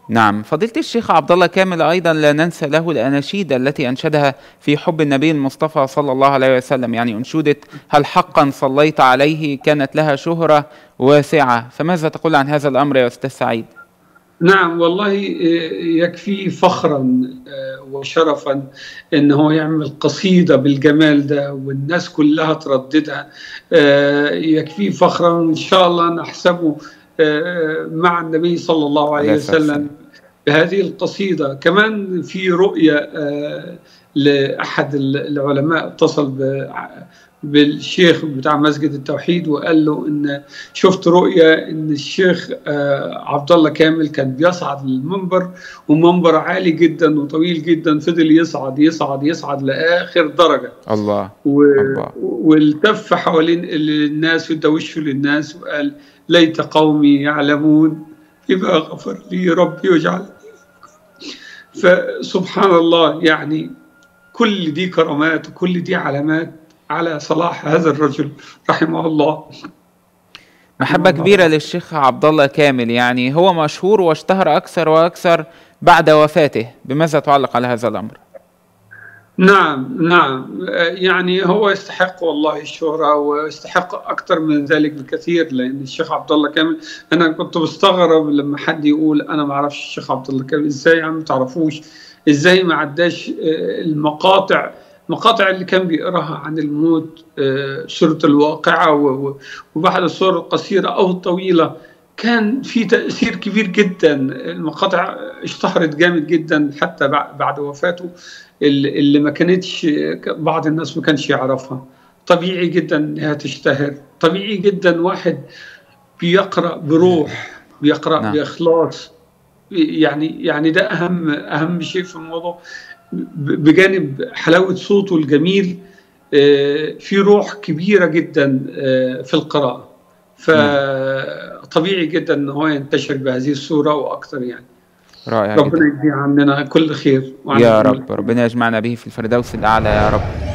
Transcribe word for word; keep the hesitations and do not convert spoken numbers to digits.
نعم، فضيلة الشيخ عبد الله كامل، أيضا لا ننسى له الأناشيد التي أنشدها في حب النبي المصطفى صلى الله عليه وسلم، يعني أنشودة هل حقا صليت عليه كانت لها شهرة واسعة، فماذا تقول عن هذا الأمر يا أستاذ سعيد؟ نعم والله، يكفي فخرا وشرفا ان هو يعمل قصيدة بالجمال ده والناس كلها ترددها. يكفي فخرا، ان شاء الله نحسبه مع النبي صلى الله عليه عليه الصلاة والسلام. وسلم بهذه القصيدة. كمان في رؤية لأحد العلماء اتصل بالشيخ بتاع مسجد التوحيد وقال له ان شفت رؤية ان الشيخ عبد الله كامل كان بيصعد للمنبر، ومنبر عالي جدا وطويل جدا، فضل يصعد يصعد يصعد لاخر درجة. الله و... الله. والتف حوالين الناس وادى وشه للناس وقال ليت قومي يعلمون بما غفر لي ربي وجعل. فسبحان الله، يعني كل دي كرامات وكل دي علامات على صلاح هذا الرجل رحمه الله. محبة كبيرة للشيخ عبد الله كامل، يعني هو مشهور واشتهر أكثر وأكثر بعد وفاته، بماذا تعلق على هذا الأمر؟ نعم نعم، يعني هو يستحق والله الشهرة ويستحق أكثر من ذلك بكثير، لأن الشيخ عبد الله كامل أنا كنت بستغرب لما حد يقول أنا ما أعرفش الشيخ عبد الله كامل. إزاي يا عم ما تعرفوش؟ إزاي ما عداش المقاطع المقاطع اللي كان بيقراها عن الموت، سورة الواقعة وبعض السور القصيرة أو الطويلة، كان في تأثير كبير جدا. المقاطع اشتهرت جامد جدا حتى بعد وفاته، اللي ما كانتش بعض الناس ما كانش يعرفها. طبيعي جدا انها تشتهر، طبيعي جدا واحد بيقرأ بروح، بيقرأ نعم. بإخلاص. يعني يعني ده أهم أهم شيء في الموضوع، بجانب حلاوة صوته الجميل في روح كبيرة جدا في القراءة. فطبيعي جدا ان هو ينتشر بهذه الصورة واكثر. يعني رائع ربنا جدا. يجزيه عننا كل خير يا رب، ربنا يجمعنا به في الفردوس الأعلى يا رب.